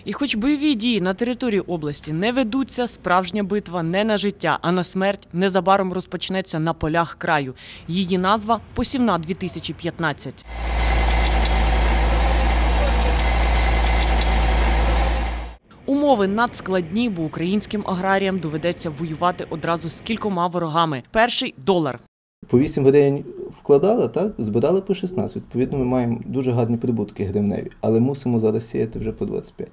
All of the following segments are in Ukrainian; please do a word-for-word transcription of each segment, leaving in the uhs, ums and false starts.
І хоч бойові дії на території області не ведуться, справжня битва не на життя, а на смерть незабаром розпочнеться на полях краю. Її назва – «Посівна дві тисячі п'ятнадцять». Умови надскладні, бо українським аграріям доведеться воювати одразу з кількома ворогами. Перший – долар. По вісім гривень вкладали, так, збирали по шістнадцять. Відповідно, ми маємо дуже гарні прибутки гривневі, але мусимо зараз сіяти вже по двадцять п'ять.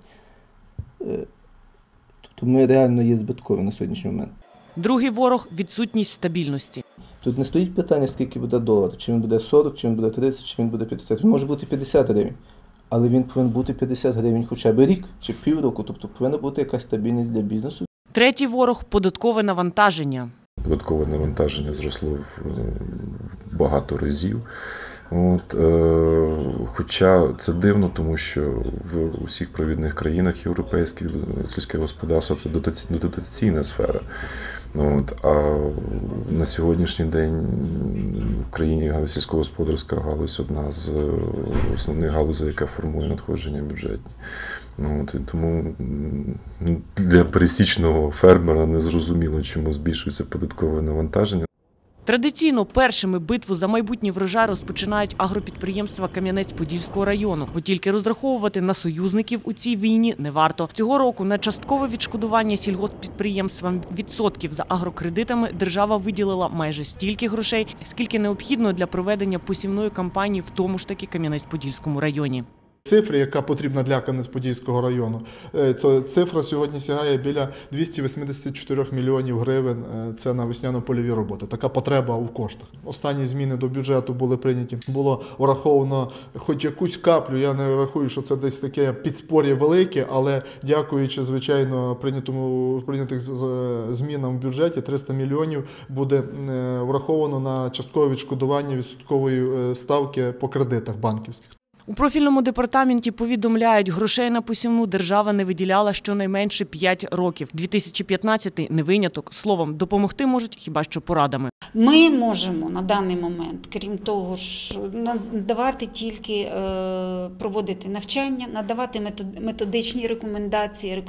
Тобто ми реально є збиткові на сьогоднішній момент. Другий ворог – відсутність стабільності. Тут не стоїть питання, скільки буде долар, чи він буде сорок, чи він буде тридцять, чи він буде п'ятдесят. Він може бути п'ятдесят гривень, але він повинен бути п'ятдесят гривень хоча б рік чи півроку, тобто повинна бути якась стабільність для бізнесу. Третій ворог – податкове навантаження. Податкове навантаження зросло в багато разів. От, е, хоча це дивно, тому що в усіх провідних країнах європейських сільське господарство – це дотаційна сфера. От, а на сьогоднішній день в країні сільськогосподарська галузь – одна з основних галузей, яка формує надходження бюджетні. От, і тому для пересічного фермера не зрозуміло, чому збільшується податкове навантаження. Традиційно першими битву за майбутній врожай розпочинають агропідприємства Кам'янець-Подільського району. От тільки розраховувати на союзників у цій війні не варто. Цього року на часткове відшкодування сільгосппідприємствам відсотків за агрокредитами держава виділила майже стільки грошей, скільки необхідно для проведення посівної кампанії в тому ж таки Кам'янець-Подільському районі. Цифри, яка потрібна для Кам'янець-Подільського району, то цифра сьогодні сягає біля двохсот вісімдесят чотири мільйонів гривень. Це на весняно-польові роботи. Така потреба у коштах. Останні зміни до бюджету були прийняті. Було враховано хоч якусь каплю. Я не рахую, що це десь таке підспор'я велике, але дякуючи, звичайно, прийнятому прийнятих змінам в бюджеті, триста мільйонів буде враховано на часткове відшкодування відсоткової ставки по кредитах банківських. У профільному департаменті повідомляють, грошей на посівну держава не виділяла щонайменше п'ять років. дві тисячі п'ятнадцятий – не виняток. Словом, допомогти можуть хіба що порадами. Ми можемо на даний момент, крім того, ж, надавати тільки, проводити навчання, надавати методичні рекомендації,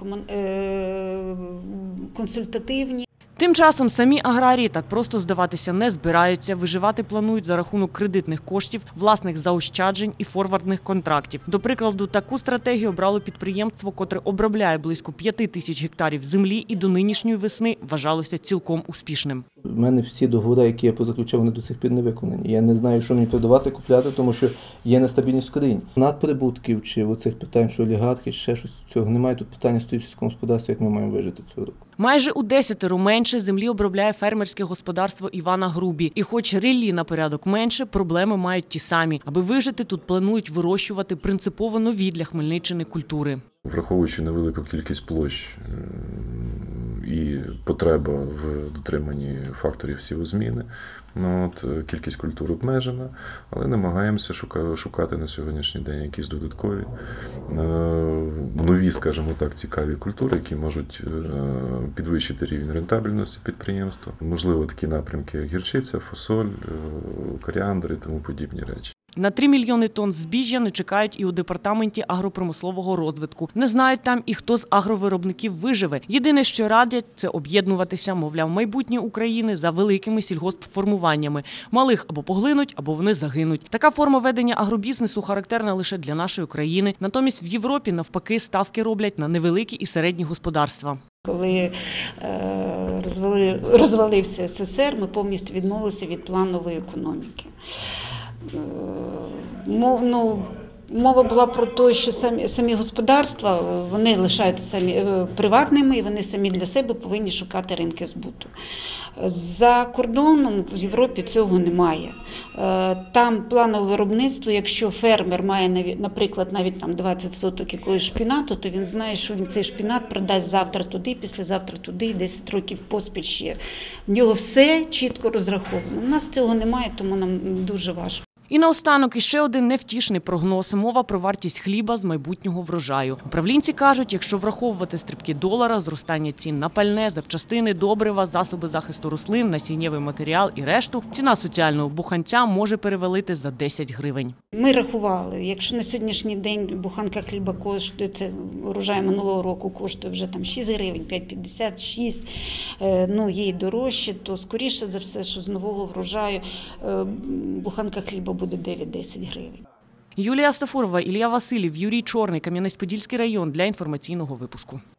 консультативні. Тим часом самі аграрії так просто здаватися не збираються. Виживати планують за рахунок кредитних коштів, власних заощаджень і форвардних контрактів. До прикладу, таку стратегію обрало підприємство, котре обробляє близько п'яти тисяч гектарів землі і до нинішньої весни вважалося цілком успішним. У мене всі договори, які я позаключав, вони до цих пір не виконані. Я не знаю, що мені продавати, купляти, тому що є нестабільність в країні. Надприбутків чи оцих питань, що олігархи, ще щось цього немає. Тут питання стоїть в сільському господарстві, як ми маємо вижити цього року. Майже у десятеро менше землі обробляє фермерське господарство Івана Грубі. І хоч ріллі на порядок менше, проблеми мають ті самі. Аби вижити, тут планують вирощувати принципово нові для Хмельниччини культури. Враховуючи невелику кількість площ і потреба в дотриманні факторів сівозміни, ну, от, кількість культур обмежена, але намагаємося шукати на сьогоднішній день якісь додаткові, нові, скажімо так, цікаві культури, які можуть підвищити рівень рентабельності підприємства. Можливо, такі напрямки, як гірчиця, фасоль, коріандр і тому подібні речі. На три мільйони тонн збіжжя не чекають і у департаменті агропромислового розвитку. Не знають там і хто з агровиробників виживе. Єдине, що радять – це об'єднуватися, мовляв, майбутнє України за великими сільгоспформуваннями. Малих або поглинуть, або вони загинуть. Така форма ведення агробізнесу характерна лише для нашої країни. Натомість в Європі, навпаки, ставки роблять на невеликі і середні господарства. Коли розвали, розвалився ес ес ер, ми повністю відмовилися від планової економіки. Ну, мова була про те, що самі, самі господарства, вони лишаються самі приватними і вони самі для себе повинні шукати ринки збуту. За кордоном в Європі цього немає. Там планове виробництво, якщо фермер має, наприклад, навіть там двадцять соток якогось шпінату, то він знає, що він цей шпінат продасть завтра туди, післязавтра туди, десять років поспіль ще. В нього все чітко розраховано. У нас цього немає, тому нам дуже важко. І наостанок іще один невтішний прогноз. Мова про вартість хліба з майбутнього врожаю. Управлінці кажуть, якщо враховувати стрибки долара, зростання цін на пальне, запчастини, добрива, засоби захисту рослин, насіннєвий матеріал і решту, ціна соціального буханця може перевалити за десять гривень. Ми рахували, якщо на сьогоднішній день буханка хліба коштує, це урожай минулого року коштує вже там шість гривень, п'ять п'ятдесят, шість, ну є й дорожче, то скоріше за все, що з нового врожаю буханка хліба буде дев'ять-десять гривень. Юлія Стафурова, Ілля Василів, Юрій Чорний, Кам'янець-Подільський район для інформаційного випуску.